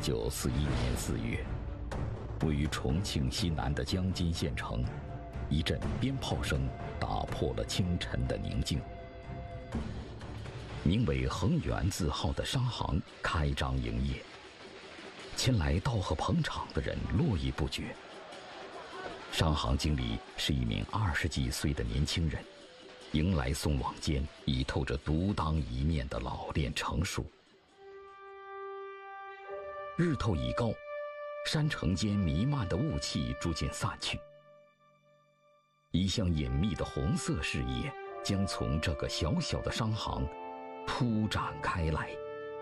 1941年4月，位于重庆西南的江津县城，一阵鞭炮声打破了清晨的宁静。名为恒源字号的商行开张营业，前来道贺捧场的人络绎不绝。商行经理是一名20几岁的年轻人，迎来送往间已透着独当一面的老练成熟。日头已高，山城间弥漫的雾气逐渐散去，一向隐秘的红色视野将从这个小小的商行铺展开来。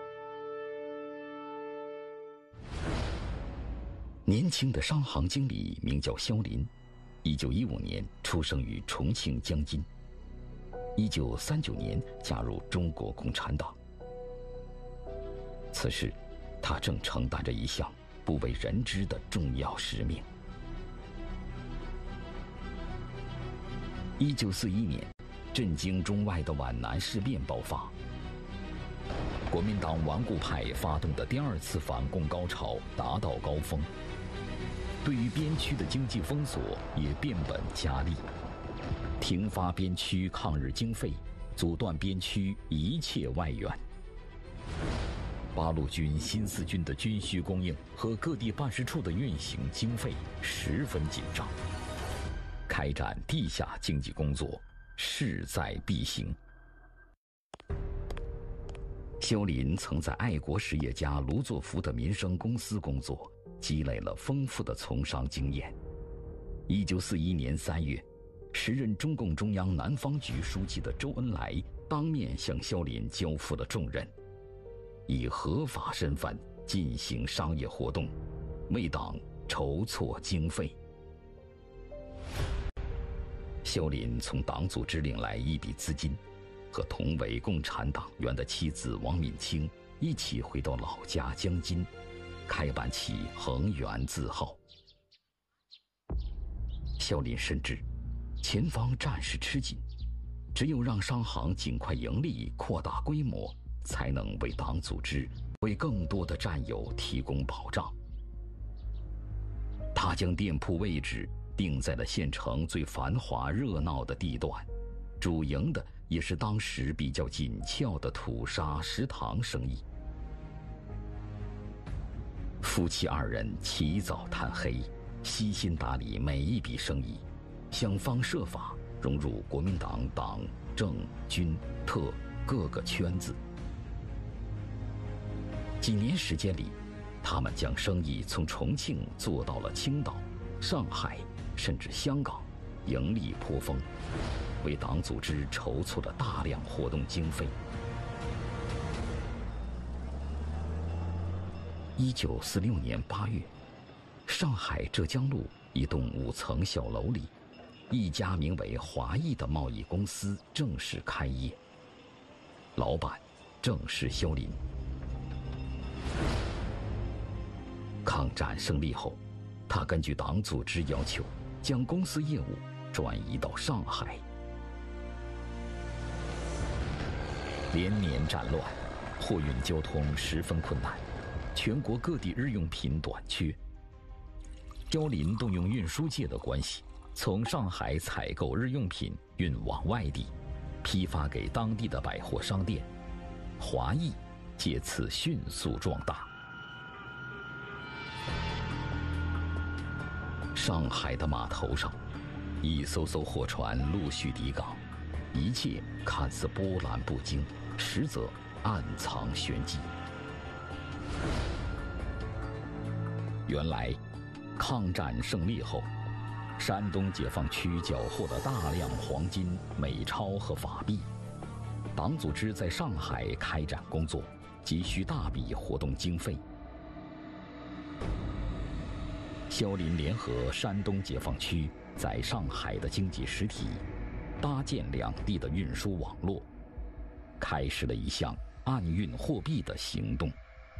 年轻的商行经理名叫肖林，1915年出生于重庆江津，1939年加入中国共产党。此时他正承担着一项不为人知的重要使命。1941年，震惊中外的皖南事变爆发，国民党顽固派发动的第2次反共高潮达到高峰，对于边区的经济封锁也变本加厉，停发边区抗日经费，阻断边区一切外援。八路军、新四军的军需供应和各地办事处的运行经费十分紧张，开展地下经济工作势在必行。肖林曾在爱国实业家卢作孚的民生公司工作，积累了丰富的从商经验。1941年3月，时任中共中央南方局书记的周恩来当面向肖林交付了重任，以合法身份进行商业活动，为党筹措经费。肖林从党组织领来一笔资金，和同为共产党员的妻子王敏清一起回到老家江津，开办起恒源字号。肖林深知前方战事吃紧，只有让商行尽快盈利扩大规模，才能为党组织为更多的战友提供保障。他将店铺位置定在了县城最繁华热闹的地段，主营的也是当时比较紧俏的土沙食堂生意。夫妻2人起早贪黑，悉心打理每一笔生意，想方设法融入国民党党政军特各个圈子。几年时间里，他们将生意从重庆做到了青岛、上海，甚至香港，盈利颇丰，为党组织筹措了大量活动经费。1946年8月，上海浙江路一栋5层小楼里，一家名为华谊的贸易公司正式开业，老板正是肖林。抗战胜利后，他根据党组织要求，将公司业务转移到上海。连年战乱，货运交通十分困难，全国各地日用品短缺。肖林动用运输界的关系，从上海采购日用品运往外地，批发给当地的百货商店，华谊借此迅速壮大。上海的码头上，一艘艘货船陆续抵港，一切看似波澜不惊，实则暗藏玄机。原来，抗战胜利后，山东解放区缴获了大量黄金、美钞和法币，党组织在上海开展工作，急需大笔活动经费。肖林联合山东解放区在上海的经济实体，搭建两地的运输网络，开始了一项暗运货币的行动。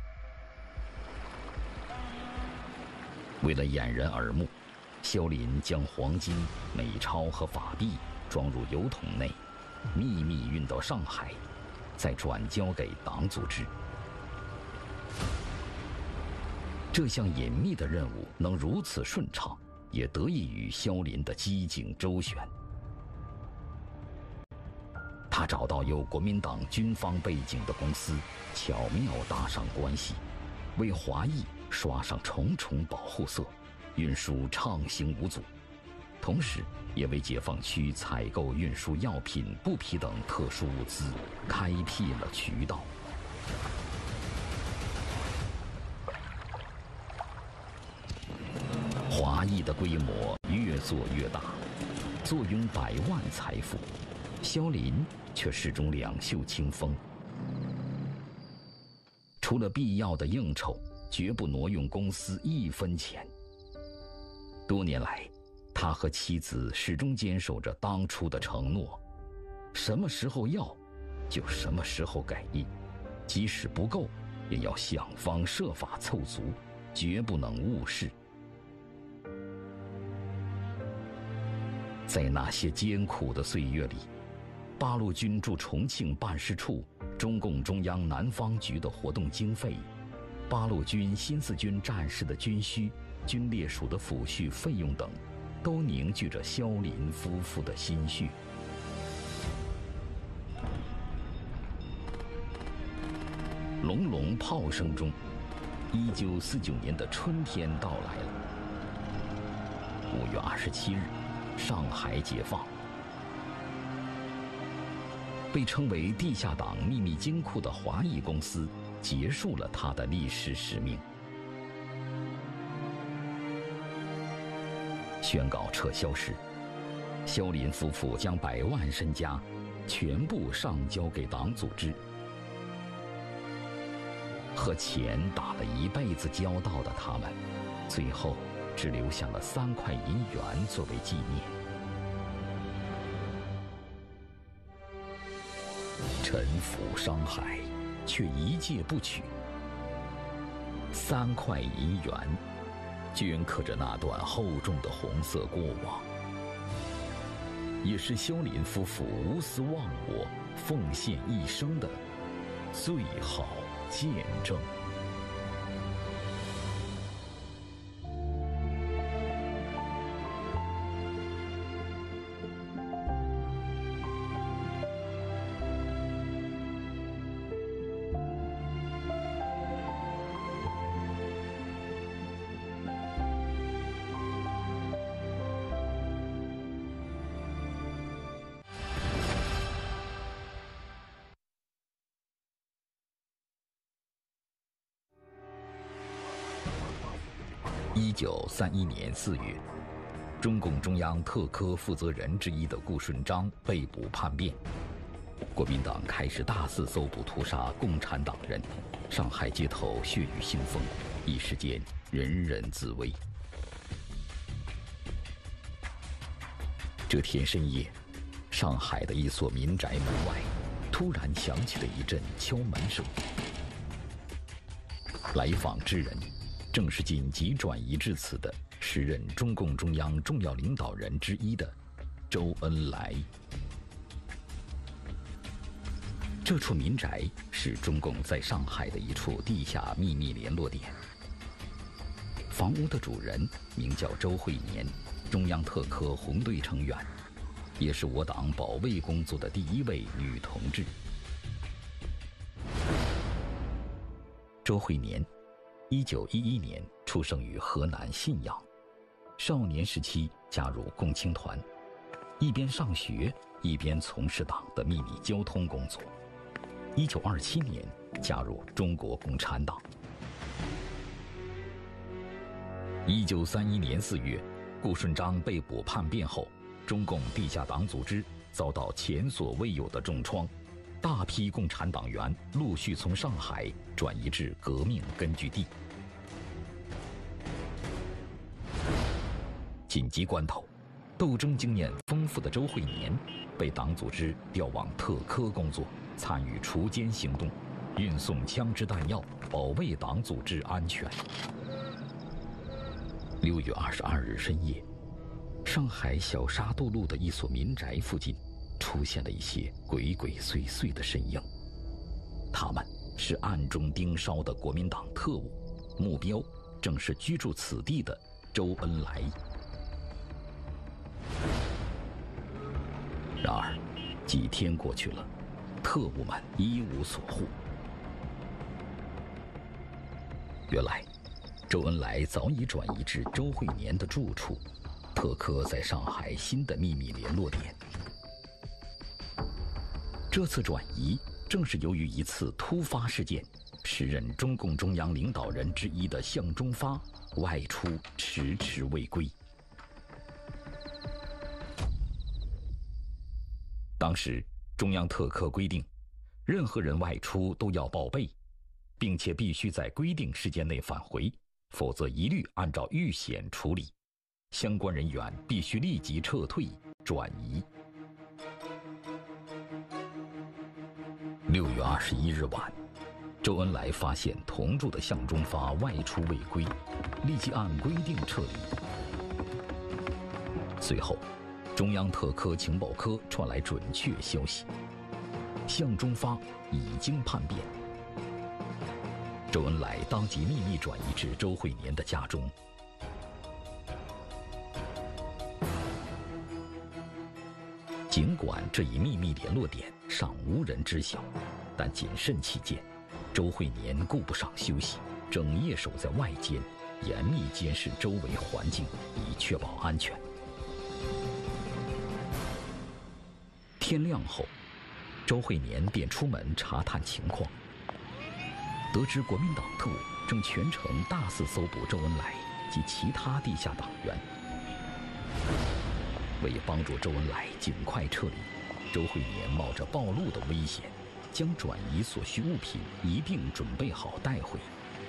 为了掩人耳目，肖林将黄金、美钞和法币装入油桶内，秘密运到上海，再转交给党组织。 这项隐秘的任务能如此顺畅，也得益于萧林的机警周旋。他找到有国民党军方背景的公司，巧妙搭上关系，为华裔刷上重重保护色，运输畅行无阻，同时也为解放区采购运输药品、布匹等特殊物资开辟了渠道。华裔的规模越做越大，坐拥百万财富，萧林却始终两袖清风。除了必要的应酬，绝不挪用公司一分钱。多年来，他和妻子始终坚守着当初的承诺：什么时候要，就什么时候给，即使不够，也要想方设法凑足，绝不能误事。在那些艰苦的岁月里，八路军驻重庆办事处、中共中央南方局的活动经费，八路军新四军战士的军需、军烈属的抚恤费用等，都凝聚着萧林夫妇的心血。隆隆炮声中，1949年的春天到来了。5月27日，上海解放。被称为地下党秘密金库的华裔公司结束了它的历史使命。宣告撤销时，萧林夫妇将100万身家全部上交给党组织。和钱打了一辈子交道的他们，最后只留下了3块银元作为纪念。臣服商海，却一介不取。3块银元，镌刻着那段厚重的红色过往，也是萧林夫妇无私忘我、奉献一生的最好见证。1931年4月，中共中央特科负责人之一的顾顺章被捕叛变，国民党开始大肆搜捕屠杀共产党人，上海街头血雨腥风，一时间人人自危。这天深夜，上海的一所民宅门外突然响起了一阵敲门声，来访之人正是紧急转移至此的时任中共中央重要领导人之一的周恩来。这处民宅是中共在上海的一处地下秘密联络点。房屋的主人名叫周惠年，中央特科红队成员，也是我党保卫工作的第1位女同志。周惠年1911年出生于河南信阳，少年时期加入共青团，一边上学一边从事党的秘密交通工作。1927年加入中国共产党。1931年4月，顾顺章被捕叛变后，中共地下党组织遭到前所未有的重创，大批共产党员陆续从上海转移至革命根据地。紧急关头，斗争经验丰富的周惠年被党组织调往特科工作，参与锄奸行动，运送枪支弹药，保卫党组织安全。6月22日深夜，上海小沙渡路的一所民宅附近出现了一些鬼鬼祟祟的身影，他们是暗中盯梢的国民党特务，目标正是居住此地的周恩来。然而，几天过去了，特务们一无所获。原来，周恩来早已转移至周惠年的住处，特科在上海新的秘密联络点。这次转移正是由于一次突发事件，时任中共中央领导人之一的向忠发外出迟迟未归。当时中央特科规定，任何人外出都要报备，并且必须在规定时间内返回，否则一律按照预险处理。相关人员必须立即撤退转移。6月21日晚，周恩来发现同住的向忠发外出未归，立即按规定撤离。随后，中央特科情报科传来准确消息，向忠发已经叛变。周恩来当即秘密转移至周惠年的家中。尽管这一秘密联络点尚无人知晓，但谨慎起见，周惠年顾不上休息，整夜守在外间，严密监视周围环境，以确保安全。天亮后，周惠年便出门查探情况，得知国民党特务正全程大肆搜捕周恩来及其他地下党员。为帮助周恩来尽快撤离，周惠年冒着暴露的危险，将转移所需物品一并准备好带回。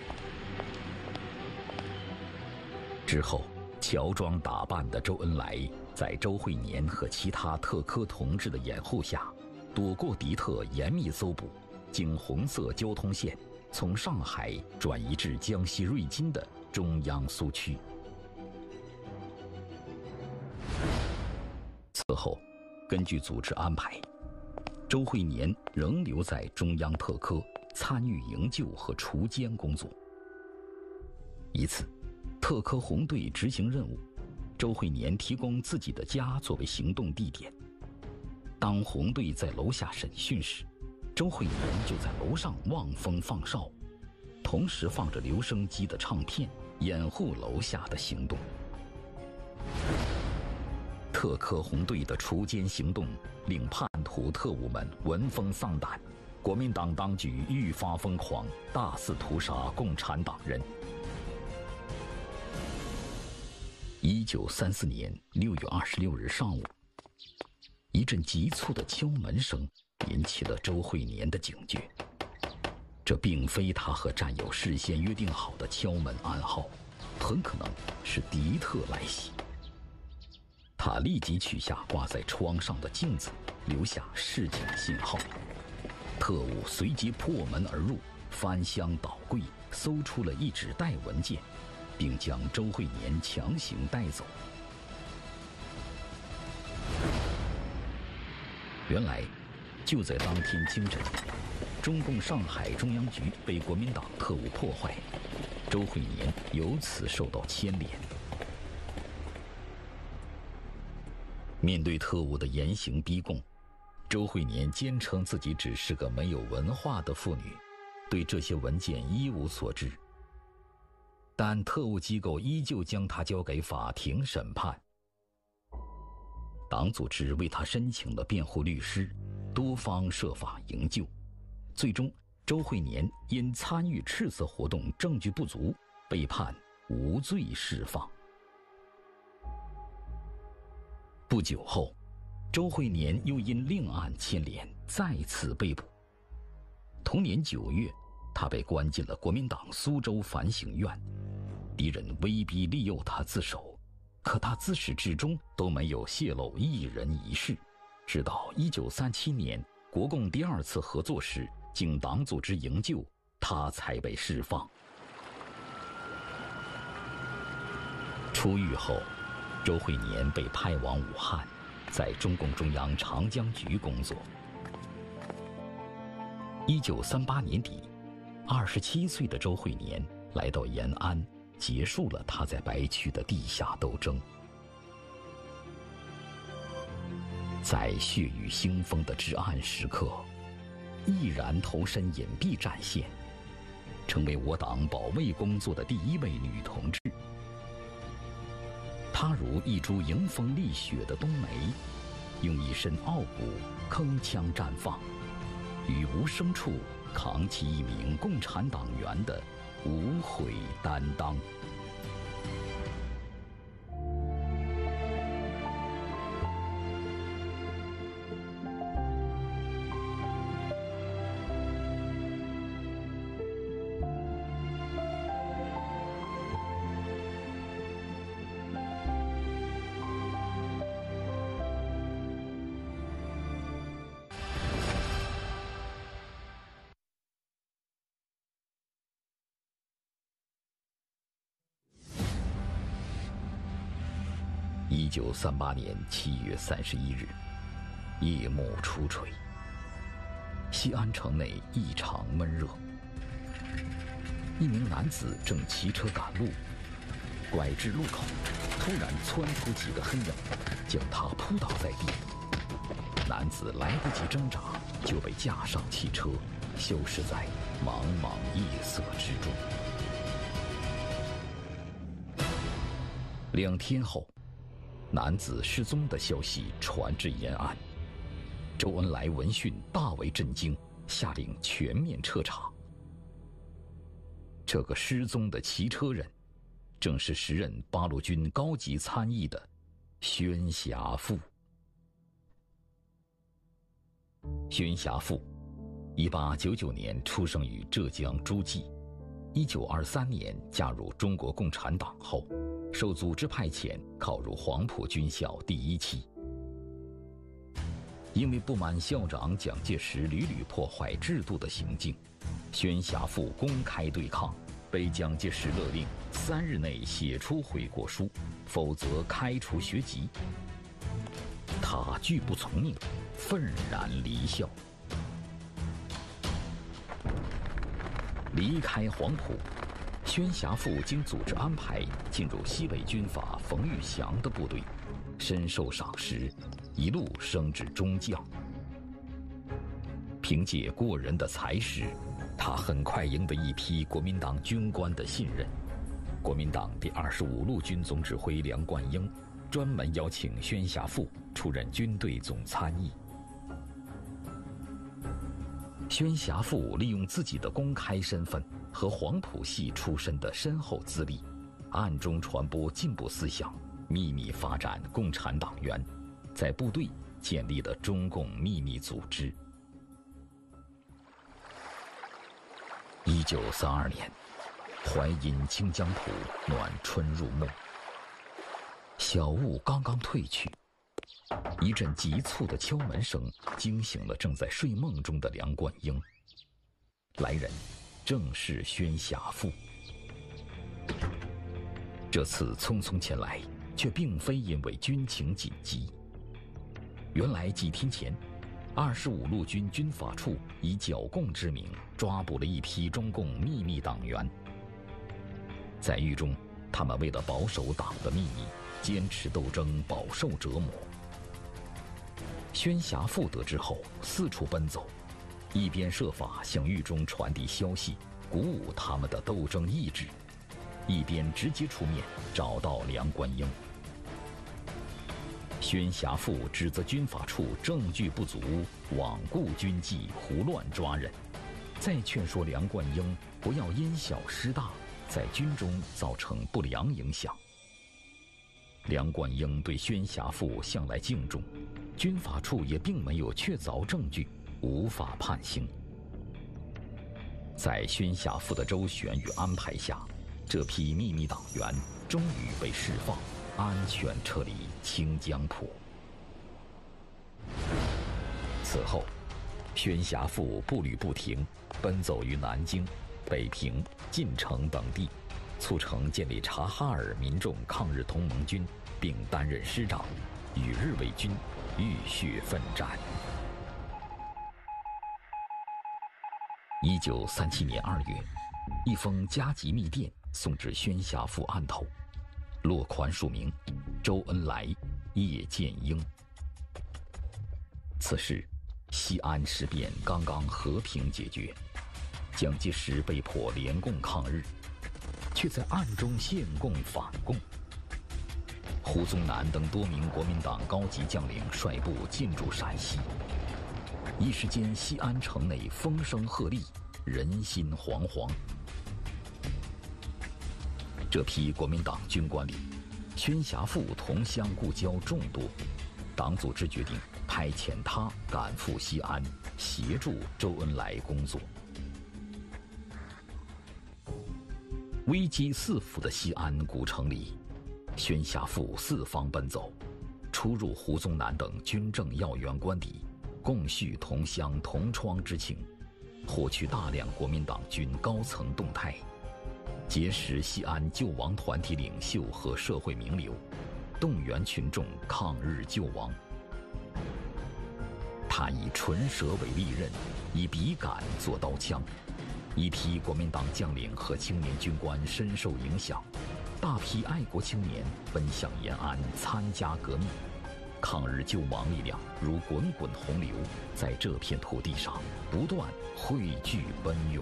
之后，乔装打扮的周恩来在周惠年和其他特科同志的掩护下，躲过敌特严密搜捕，经红色交通线从上海转移至江西瑞金的中央苏区。此后，根据组织安排，周惠年仍留在中央特科参与营救和除奸工作。一次，特科红队执行任务，周惠年提供自己的家作为行动地点。当红队在楼下审讯时，周惠年就在楼上望风放哨，同时放着留声机的唱片，掩护楼下的行动。特科红队的除奸行动令叛徒特务们闻风丧胆，国民党当局愈发疯狂，大肆屠杀共产党人。1934年6月26日上午，一阵急促的敲门声引起了周惠年的警觉。这并非他和战友事先约定好的敲门暗号，很可能是敌特来袭。他立即取下挂在窗上的镜子，留下示警信号。特务随即破门而入，翻箱倒柜，搜出了一纸袋文件，并将周惠年强行带走。原来，就在当天清晨，中共上海中央局被国民党特务破坏，周惠年由此受到牵连。面对特务的严刑逼供，周惠年坚称自己只是个没有文化的妇女，对这些文件一无所知。但特务机构依旧将她交给法庭审判。党组织为她申请了辩护律师，多方设法营救。最终，周惠年因参与赤色活动证据不足，被判无罪释放。不久后，周惠年又因另案牵连，再次被捕。同年9月，他被关进了国民党苏州反省院，敌人威逼利诱他自首，可他自始至终都没有泄露一人一事。直到1937年国共第2次合作时，经党组织营救，他才被释放。出狱后，周惠年被派往武汉，在中共中央长江局工作。1938年底，27岁的周惠年来到延安， 结束了他在白区的地下斗争。在血雨腥风的至暗时刻，毅然投身隐蔽战线，成为我党保卫工作的第一位女同志。她如一株迎风立雪的冬梅，用一身傲骨铿锵绽放，于无声处扛起一名共产党员的无悔担当。1938年7月31日，夜幕初垂，西安城内异常闷热。一名男子正骑车赶路，拐至路口，突然窜出几个黑影，将他扑倒在地。男子来不及挣扎，就被架上汽车，消失在茫茫夜色之中。2天后，男子失踪的消息传至延安，周恩来闻讯大为震惊，下令全面彻查。这个失踪的骑车人，正是时任八路军高级参议的宣侠父。宣侠父，1899年出生于浙江诸暨，1923年加入中国共产党后，受组织派遣考入黄埔军校第1期。因为不满校长蒋介石屡屡破坏制度的行径，宣侠父公开对抗，被蒋介石勒令3日内写出悔过书，否则开除学籍。他拒不从命，愤然离校。离开黄埔，宣侠父经组织安排进入西北军阀冯玉祥的部队，深受赏识，一路升至中将。凭借过人的才识，他很快赢得一批国民党军官的信任。国民党第25路军总指挥梁冠英专门邀请宣侠父出任军队总参议。宣侠父利用自己的公开身份和黄埔系出身的深厚资历，暗中传播进步思想，秘密发展共产党员，在部队建立了中共秘密组织。1932年，淮阴清江浦暖春入暮，小雾刚刚褪去，一阵急促的敲门声惊醒了正在睡梦中的梁冠英。来人正是宣侠父。这次匆匆前来，却并非因为军情紧急。原来几天前，25路军军法处以剿共之名抓捕了一批中共秘密党员。在狱中，他们为了保守党的秘密，坚持斗争，饱受折磨。宣侠父得知后，四处奔走，一边设法向狱中传递消息，鼓舞他们的斗争意志，一边直接出面找到梁冠英。宣侠父指责军法处证据不足，罔顾军纪，胡乱抓人，再劝说梁冠英不要因小失大，在军中造成不良影响。梁冠英对宣侠父向来敬重，军法处也并没有确凿证据，无法判刑。在宣侠父的周旋与安排下，这批秘密党员终于被释放，安全撤离清江浦。此后，宣侠父步履不停，奔走于南京、北平、晋城等地，促成建立察哈尔民众抗日同盟军，并担任师长，与日伪军浴血奋战。1937年2月，一封加急密电送至宣侠府案头，落款署名周恩来、叶剑英。此时，西安事变刚刚和平解决，蒋介石被迫联共抗日，却在暗中献共反共。胡宗南等多名国民党高级将领率部进驻陕西，一时间西安城内风声鹤唳，人心惶惶。这批国民党军官里，宣侠父同乡故交众多，党组织决定派遣他赶赴西安，协助周恩来工作。危机四伏的西安古城里，宣侠父四方奔走，出入胡宗南等军政要员官邸，共叙同乡同窗之情，获取大量国民党军高层动态，结识西安救亡团体领袖和社会名流，动员群众抗日救亡。他以唇舌为利刃，以笔杆做刀枪，一批国民党将领和青年军官深受影响，大批爱国青年奔向延安参加革命，抗日救亡力量如滚滚洪流，在这片土地上不断汇聚奔涌。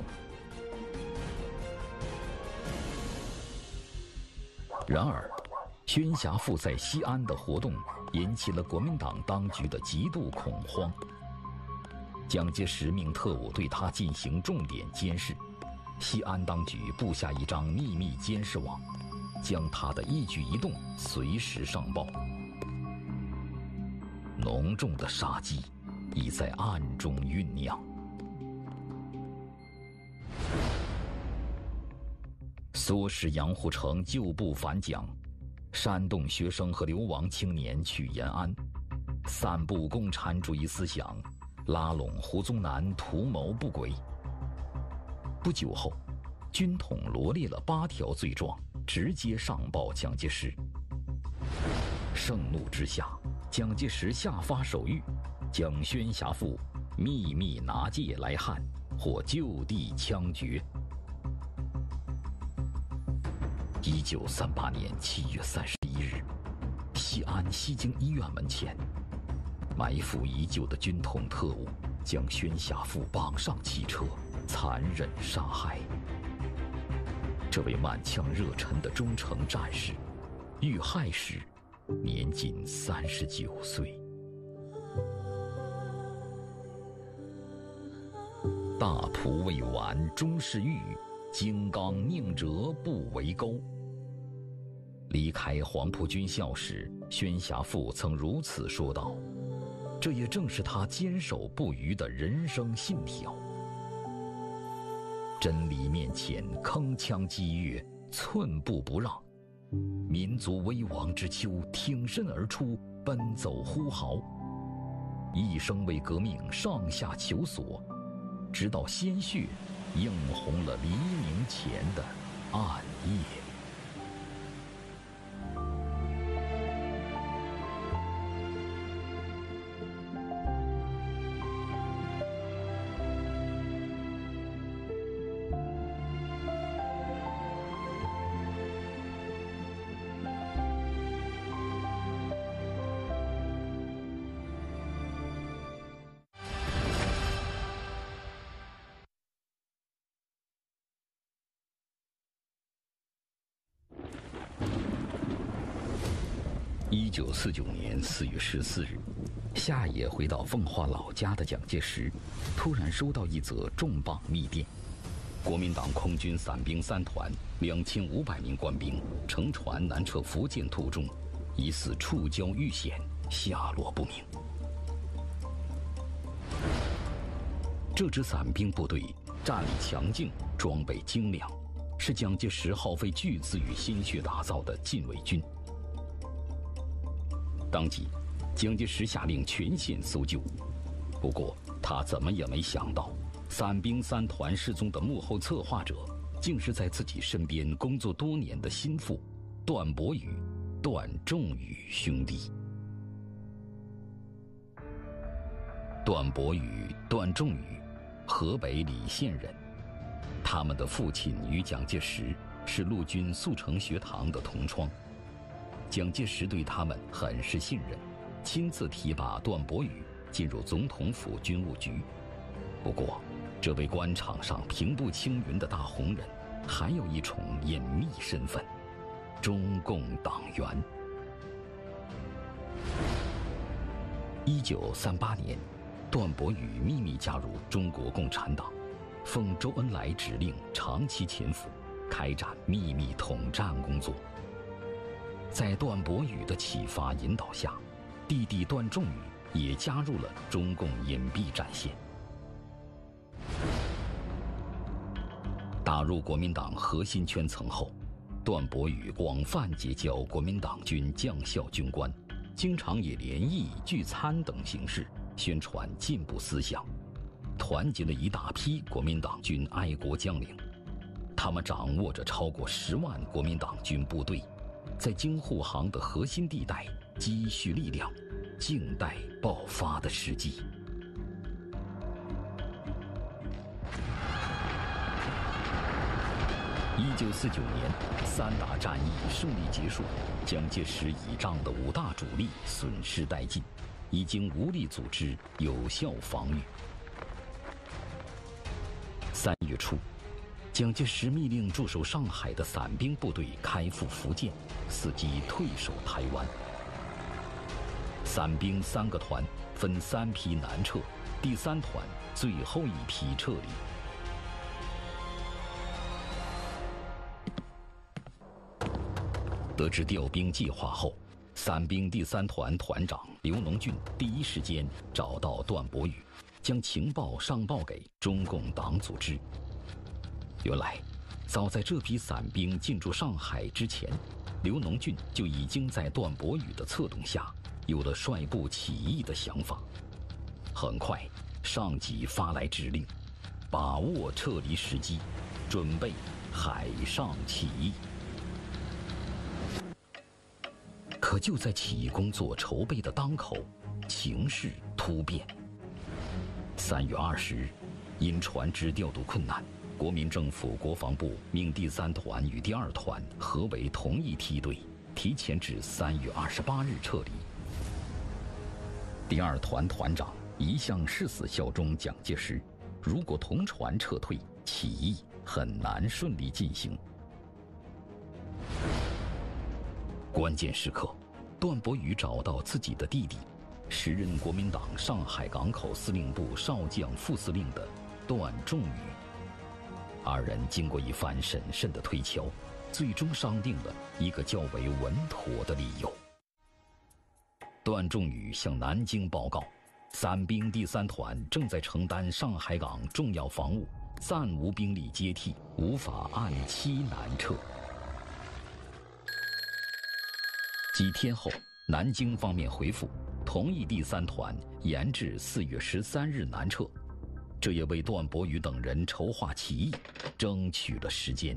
然而，宣侠父在西安的活动引起了国民党当局的极度恐慌。蒋介石命特务对他进行重点监视，西安当局布下一张秘密监视网，将他的一举一动随时上报。浓重的杀机已在暗中酝酿。唆使杨虎城旧部反蒋，煽动学生和流亡青年去延安，散布共产主义思想，拉拢胡宗南图谋不轨。不久后，军统罗列了8条罪状，直接上报蒋介石。盛怒之下，蒋介石下发手谕，将宣侠父秘密拿戒来汉，或就地枪决。1938年7月31日，西安西京医院门前，埋伏已久的军统特务将宣侠父绑上汽车，残忍杀害。这位满腔热忱的忠诚战士，遇害时年仅39岁。大仆未完终是玉，金刚宁折不为钩。离开黄埔军校时，宣侠父曾如此说道，这也正是他坚守不渝的人生信条。真理面前铿锵激越，寸步不让，民族危亡之秋挺身而出，奔走呼号，一生为革命上下求索，直到鲜血映红了黎明前的暗夜。1949年4月14日，夏野回到奉化老家的蒋介石，突然收到一则重磅密电：国民党空军伞兵3团2500名官兵乘船南撤福建途中，疑似触礁遇险，下落不明。这支伞兵部队战力强劲，装备精良，是蒋介石耗费巨资与心血打造的禁卫军。当即，蒋介石下令全线搜救。不过，他怎么也没想到，伞兵3团失踪的幕后策划者，竟是在自己身边工作多年的心腹段伯宇、段仲宇兄弟。段伯宇、段仲宇，河北礼县人，他们的父亲与蒋介石是陆军速成学堂的同窗。蒋介石对他们很是信任，亲自提拔段伯宇进入总统府军务局。不过，这位官场上平步青云的大红人，还有一重隐秘身份——中共党员。1938年，段伯宇秘密加入中国共产党，奉周恩来指令长期潜伏，开展秘密统战工作。在段伯宇的启发引导下，弟弟段仲宇也加入了中共隐蔽战线。打入国民党核心圈层后，段伯宇广泛结交国民党军将校军官，经常以联谊、聚餐等形式宣传进步思想，团结了一大批国民党军爱国将领。他们掌握着超过10万国民党军部队，在京沪杭的核心地带积蓄力量，静待爆发的时机。1949年，3大战役顺利结束，蒋介石倚仗的5大主力损失殆尽，已经无力组织有效防御。3月初，蒋介石密令驻守上海的散兵部队开赴福建，伺机退守台湾。散兵3个团分3批南撤，第3团最后一批撤离。得知调兵计划后，散兵第3团团长刘农俊第一时间找到段伯宇，将情报上报给中共党组织。原来，早在这批散兵进驻上海之前，刘农俊就已经在段伯宇的策动下，有了率部起义的想法。很快，上级发来指令，把握撤离时机，准备海上起义。可就在起义工作筹备的当口，情势突变。3月20日，因船只调度困难，国民政府国防部命第3团与第2团合为同一梯队，提前至3月28日撤离。第2团团长一向誓死效忠蒋介石，如果同船撤退，起义很难顺利进行。关键时刻，段伯宇找到自己的弟弟，时任国民党上海港口司令部少将副司令的段仲宇。2人经过一番审慎的推敲，最终商定了一个较为稳妥的理由。段仲宇向南京报告，散兵第3团正在承担上海港重要防务，暂无兵力接替，无法按期南撤。几天后，南京方面回复，同意第3团延至4月13日南撤，这也为段伯宇等人筹划起义争取了时间。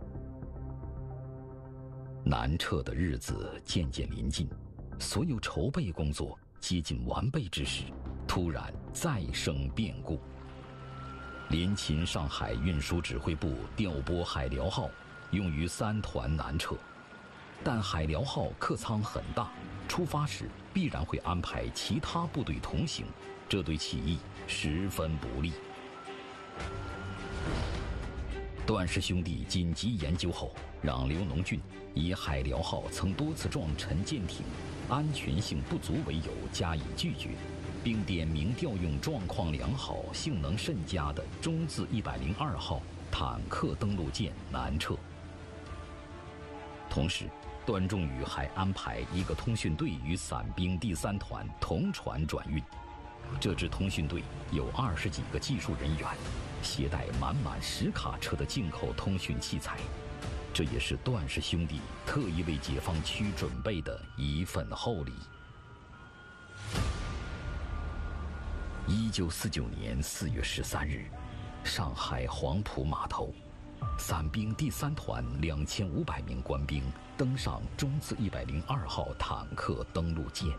南撤的日子渐渐临近，所有筹备工作接近完备之时，突然再生变故。联勤上海运输指挥部调拨海辽号，用于3团南撤。但海辽号客舱很大，出发时必然会安排其他部队同行，这对起义十分不利。段氏兄弟紧急研究后，让刘农俊以海辽号曾多次撞沉舰艇，安全性不足为由加以拒绝，并点名调用状况良好、性能甚佳的中字102号坦克登陆舰南撤。同时，段仲宇还安排一个通讯队与散兵第3团同船转运。这支通讯队有20几个技术人员，携带满满10卡车的进口通讯器材。这也是段氏兄弟特意为解放区准备的一份厚礼。1949年4月13日，上海黄埔码头，散兵第3团2500名官兵登上中字102号坦克登陆舰。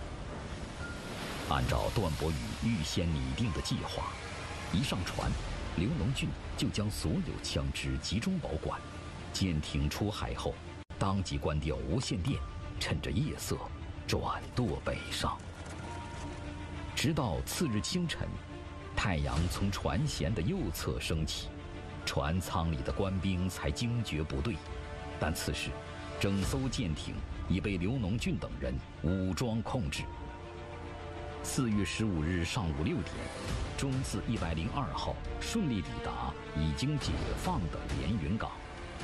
按照段伯宇预先拟定的计划，一上船， 刘农俊就将所有枪支集中保管。舰艇出海后，当即关掉无线电，趁着夜色转舵北上。直到次日清晨，太阳从船舷的右侧升起，船舱里的官兵才惊觉不对。但此时，整艘舰艇已被刘农俊等人武装控制。4月15日上午6点，中字102号顺利抵达已经解放的连云港。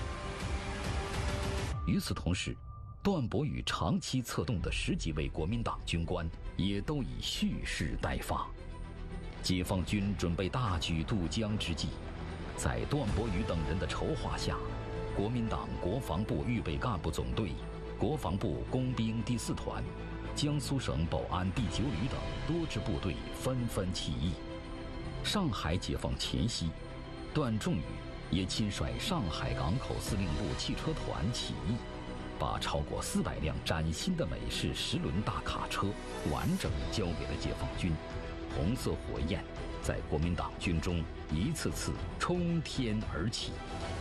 与此同时，段博宇长期策动的10几位国民党军官也都已蓄势待发。解放军准备大举渡江之际，在段博宇等人的筹划下，国民党国防部预备干部总队、国防部工兵第4团、江苏省保安第9旅等多支部队纷纷起义。上海解放前夕，段仲宇也亲率上海港口司令部汽车团起义，把超过400辆崭新的美式10轮大卡车完整交给了解放军。红色火焰在国民党军中一次次冲天而起。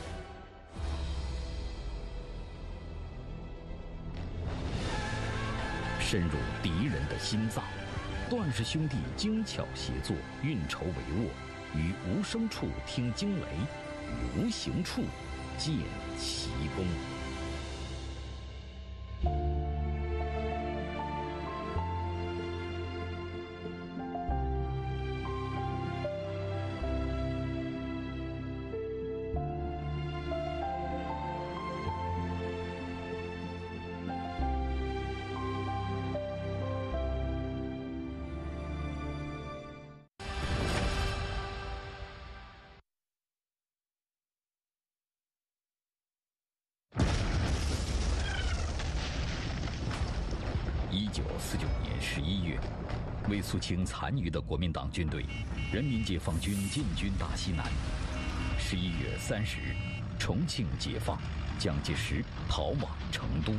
深入敌人的心脏，段氏兄弟精巧协作，运筹帷幄，于无声处听惊雷，于无形处见奇功。1949年11月，为肃清残余的国民党军队，人民解放军进军大西南。11月30日，重庆解放，蒋介石逃往成都。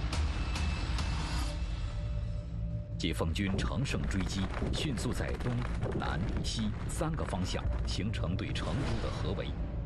解放军乘胜追击，迅速在东南西3个方向形成对成都的合围。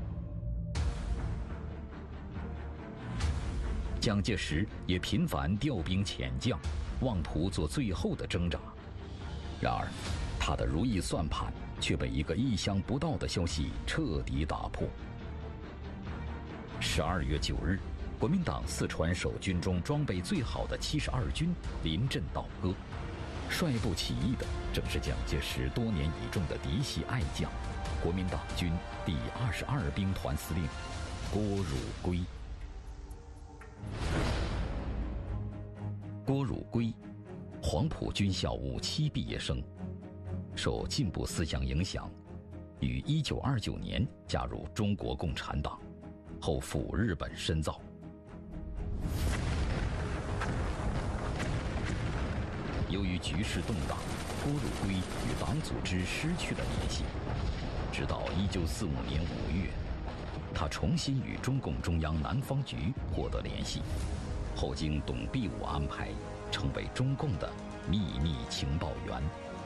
蒋介石也频繁调兵遣将，妄图做最后的挣扎。然而，他的如意算盘却被一个意想不到的消息彻底打破。12月9日，国民党四川守军中装备最好的72军临阵倒戈，率部起义的正是蒋介石多年倚重的嫡系爱将，国民党军第22兵团司令郭汝瑰。郭汝瑰，黄埔军校57毕业生，受进步思想影响，于1929年加入中国共产党，后赴日本深造。由于局势动荡，郭汝瑰与党组织失去了联系。直到1945年5月，他重新与中共中央南方局获得联系，后经董必武安排，成为中共的秘密情报员。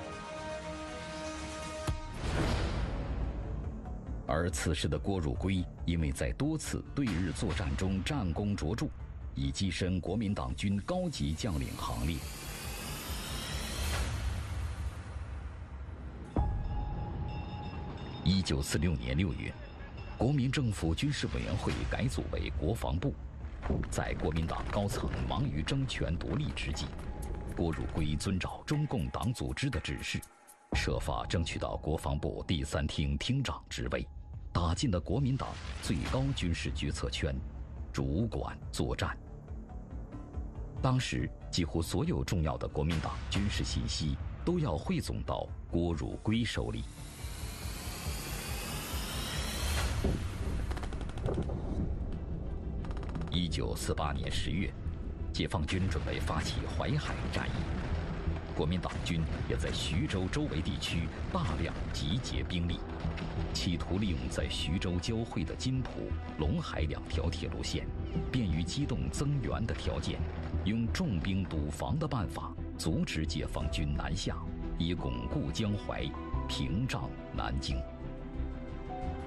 而此时的郭汝瑰，因为在多次对日作战中战功卓著，已跻身国民党军高级将领行列。1946年6月，国民政府军事委员会改组为国防部。在国民党高层忙于争权夺利之际，郭汝瑰遵照中共党组织的指示，设法争取到国防部第3厅厅长职位，打进了国民党最高军事决策圈，主管作战。当时几乎所有重要的国民党军事信息都要汇总到郭汝瑰手里。1948年10月，解放军准备发起淮海战役，国民党军也在徐州周围地区大量集结兵力，企图利用在徐州交汇的津浦、陇海2条铁路线，便于机动增援的条件，用重兵堵防的办法阻止解放军南下，以巩固江淮，屏障南京。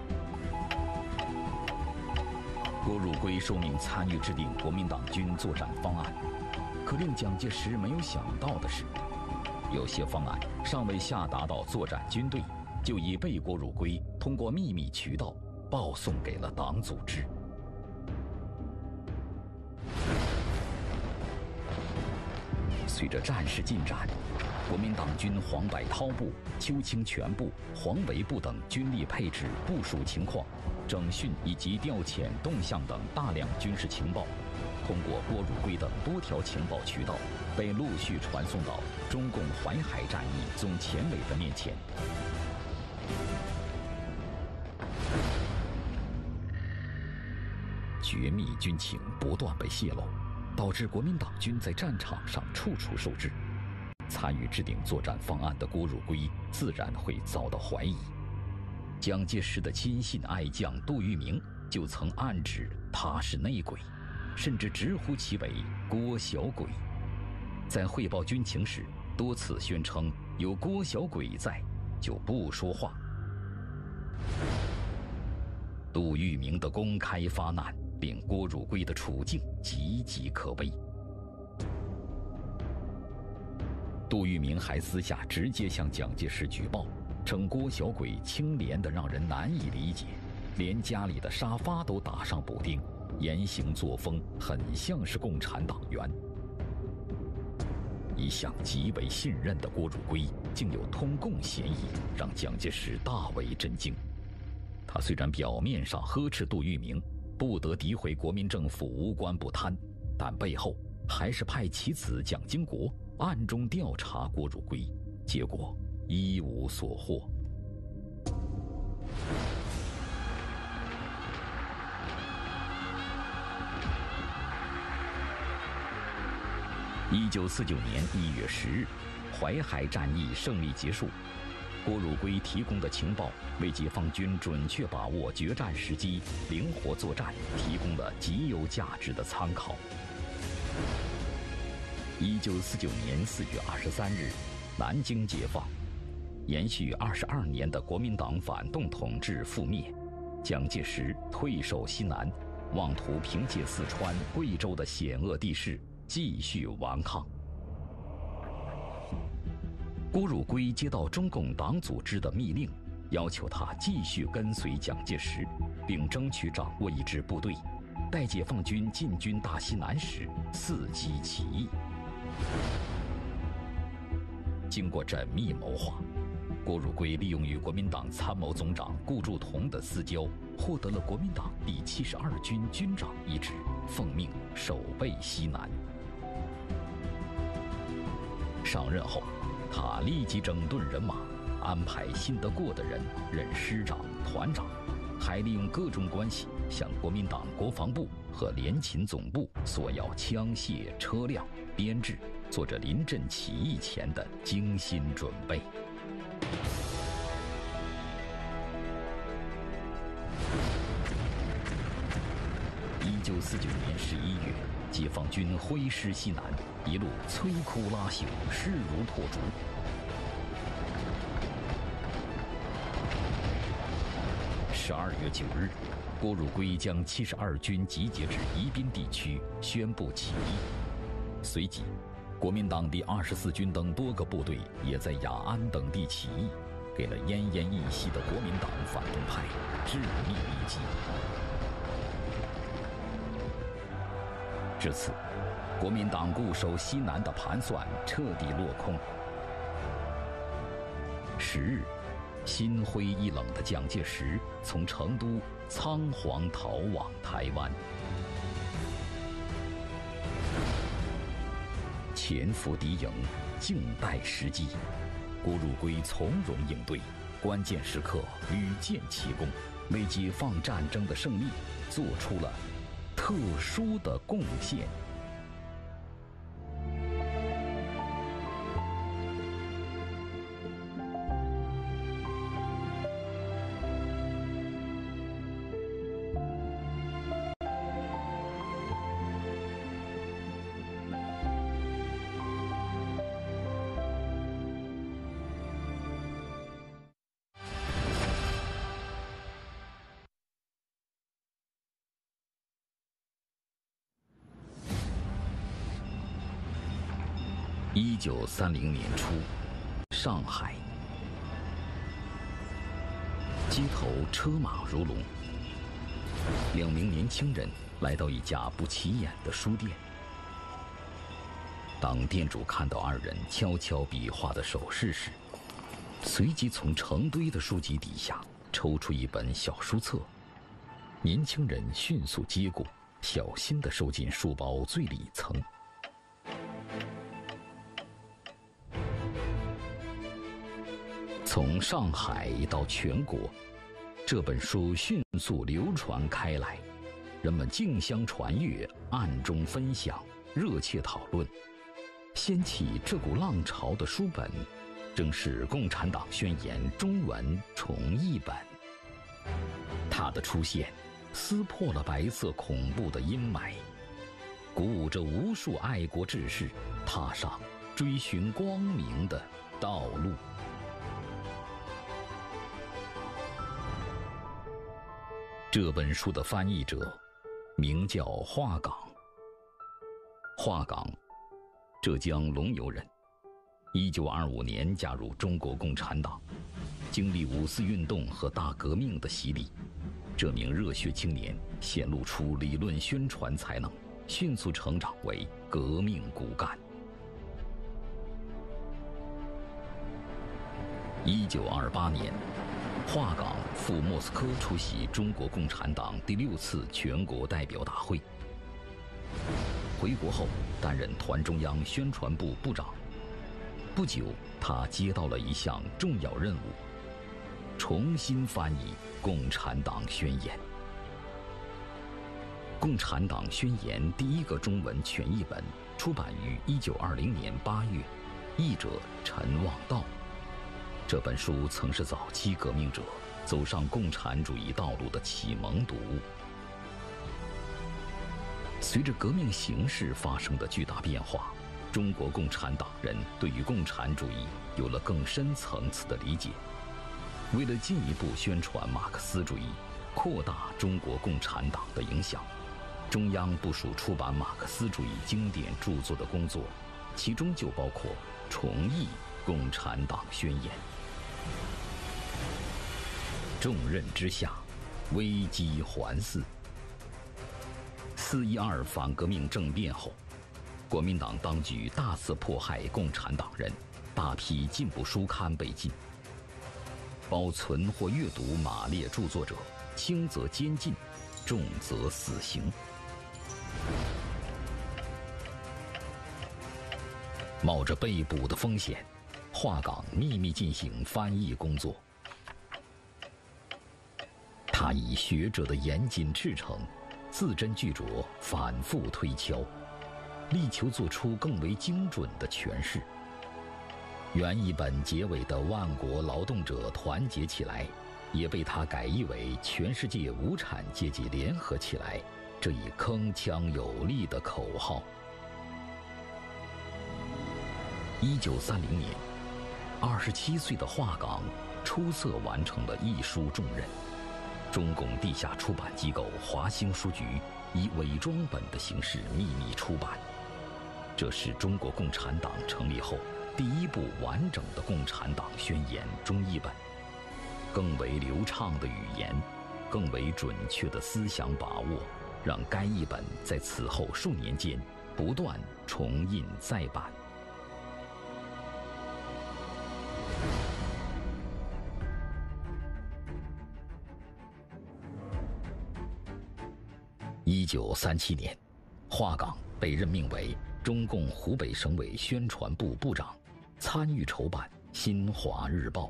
郭汝瑰受命参与制定国民党军作战方案，可令蒋介石没有想到的是，有些方案尚未下达到作战军队，就已被郭汝瑰通过秘密渠道报送给了党组织。随着战事进展，国民党军黄百韬部、邱清泉部、黄维部等军力配置、部署情况、整训以及调遣动向等大量军事情报，通过郭汝瑰等多条情报渠道，被陆续传送到中共淮海战役总前委的面前。绝密军情不断被泄露，导致国民党军在战场上处处受制。参与制定作战方案的郭汝瑰自然会遭到怀疑。蒋介石的亲信爱将杜聿明就曾暗指他是内鬼，甚至直呼其为郭小鬼。在汇报军情时，多次宣称有郭小鬼在，就不说话。杜聿明的公开发难，令郭汝瑰的处境岌岌可危。杜聿明还私下直接向蒋介石举报，称郭小鬼清廉得让人难以理解，连家里的沙发都打上补丁，言行作风很像是共产党员。一向极为信任的郭汝瑰竟有通共嫌疑，让蒋介石大为震惊。他虽然表面上呵斥杜聿明不得诋毁国民政府无官不贪，但背后还是派其子蒋经国暗中调查郭汝瑰，结果一无所获。1949年1月10日，淮海战役胜利结束。郭汝瑰提供的情报为解放军准确把握决战时机、灵活作战提供了极有价值的参考。1949年4月23日，南京解放，延续22年的国民党反动统治覆灭，蒋介石退守西南，妄图凭借四川、贵州的险恶地势继续顽抗。郭汝瑰接到中共党组织的密令，要求他继续跟随蒋介石，并争取掌握一支部队，待解放军进军大西南时伺机起义。经过缜密谋划，郭汝瑰利用与国民党参谋总长顾祝同的私交，获得了国民党第72军军长一职，奉命守备西南。上任后，他立即整顿人马，安排信得过的人任师长、团长，还利用各种关系向国民党国防部和联勤总部索要枪械、车辆、编制，做着临阵起义前的精心准备。1949年11月，解放军挥师西南，一路摧枯拉朽，势如破竹。12月9日，郭汝瑰将72军集结至宜宾地区，宣布起义。随即，国民党第24军等多个部队也在雅安等地起义，给了奄奄一息的国民党反动派致命一击。至此，国民党固守西南的盘算彻底落空。10日，心灰意冷的蒋介石从成都仓皇逃往台湾。潜伏敌营，静待时机。郭汝瑰从容应对，关键时刻屡建奇功，为解放战争的胜利做出了特殊的贡献。 1930年初，上海，街头车马如龙。2名年轻人来到一家不起眼的书店。当店主看到2人悄悄比划的手势时，随即从成堆的书籍底下抽出一本小书册。年轻人迅速接过，小心地收进书包最里层。从上海到全国，这本书迅速流传开来，人们竞相传阅，暗中分享，热切讨论。掀起这股浪潮的书本，正是《共产党宣言》中文重译本。它的出现，撕破了白色恐怖的阴霾，鼓舞着无数爱国志士踏上追寻光明的道路。这本书的翻译者名叫华岗。华岗，浙江龙游人，1925年加入中国共产党，经历5四运动和大革命的洗礼，这名热血青年显露出理论宣传才能，迅速成长为革命骨干。1928年，华岗赴莫斯科出席中国共产党第6次全国代表大会。回国后，担任团中央宣传部部长。不久，他接到了一项重要任务：重新翻译《共产党宣言》。《共产党宣言》第1个中文全译本出版于1920年8月，译者陈望道。这本书曾是早期革命者走上共产主义道路的启蒙读物。随着革命形势发生的巨大变化，中国共产党人对于共产主义有了更深层次的理解。为了进一步宣传马克思主义，扩大中国共产党的影响，中央部署出版马克思主义经典著作的工作，其中就包括重译《共产党宣言》。重任之下，危机环伺。4·12反革命政变后，国民党当局大肆迫害共产党人，大批进步书刊被禁。保存或阅读马列著作者，轻则监禁，重则死刑。冒着被捕的风险，华岗秘密进行翻译工作。他以学者的严谨赤诚，字斟句酌，反复推敲，力求做出更为精准的诠释。原译本结尾的“万国劳动者团结起来”，也被他改译为“全世界无产阶级联合起来”，这一铿锵有力的口号。1930年，27岁的华岗出色完成了译书重任。中共地下出版机构华兴书局以伪装本的形式秘密出版，这是中国共产党成立后第1部完整的《共产党宣言》中译本。更为流畅的语言，更为准确的思想把握，让该译本在此后数年间不断重印再版。1937年，华岗被任命为中共湖北省委宣传部部长，参与筹办《新华日报》。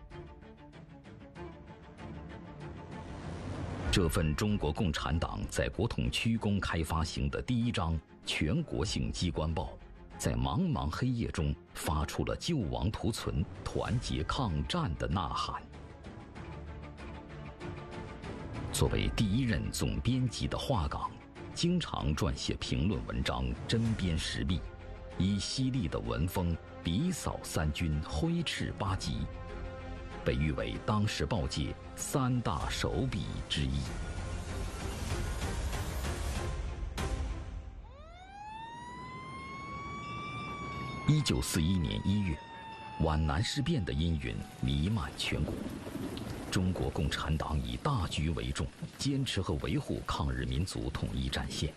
这份中国共产党在国统区公开发行的第1张全国性机关报，在茫茫黑夜中发出了救亡图存、团结抗战的呐喊。作为第1任总编辑的华岗，经常撰写评论文章，针砭时弊，以犀利的文风笔扫三军，挥斥八极，被誉为当时报界3大手笔之一。 1941年1月，皖南事变的阴云弥漫全国。中国共产党以大局为重，坚持和维护抗日民族统一战线。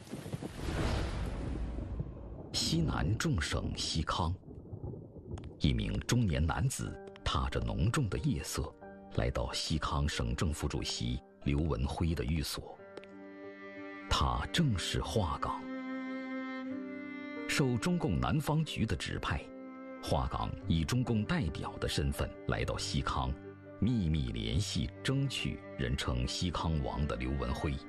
西南重省西康，一名中年男子踏着浓重的夜色，来到西康省政府主席刘文辉的寓所。他正是华岗。受中共南方局的指派，华岗以中共代表的身份来到西康，秘密联系争取人称西康王的刘文辉。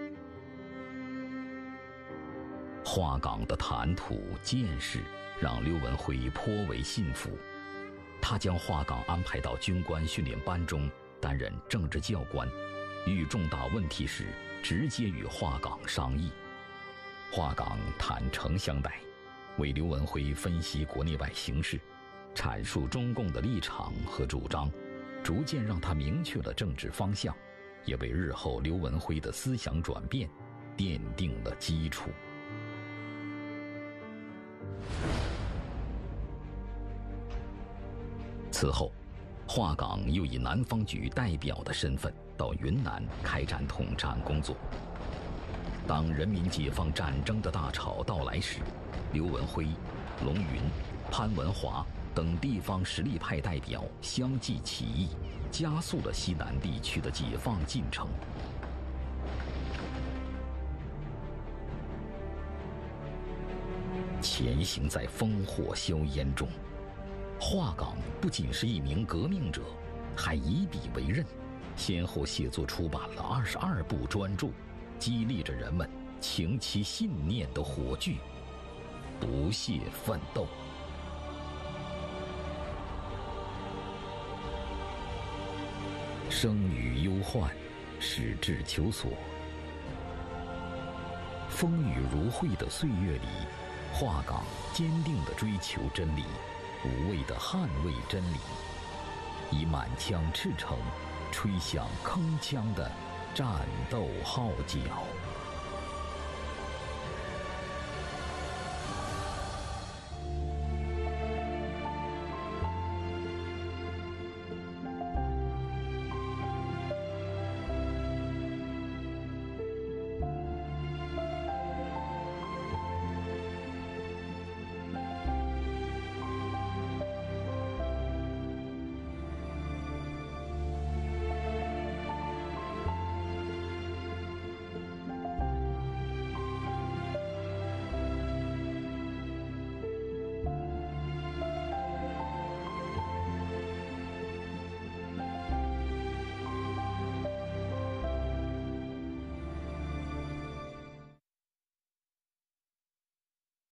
华岗的谈吐见识让刘文辉颇为信服，他将华岗安排到军官训练班中担任政治教官，遇重大问题时直接与华岗商议。华岗坦诚相待，为刘文辉分析国内外形势，阐述中共的立场和主张，逐渐让他明确了政治方向，也为日后刘文辉的思想转变奠定了基础。此后，华岗又以南方局代表的身份到云南开展统战工作。当人民解放战争的大潮到来时，刘文辉、龙云、潘文华等地方实力派代表相继起义，加速了西南地区的解放进程。前行在烽火硝烟中，华岗不仅是一名革命者，还以笔为刃，先后写作出版了22部专著，激励着人们擎其信念的火炬，不懈奋斗。生于忧患，矢志求索。风雨如晦的岁月里，华岗坚定地追求真理，无畏地捍卫真理，以满腔赤诚吹响铿锵的战斗号角。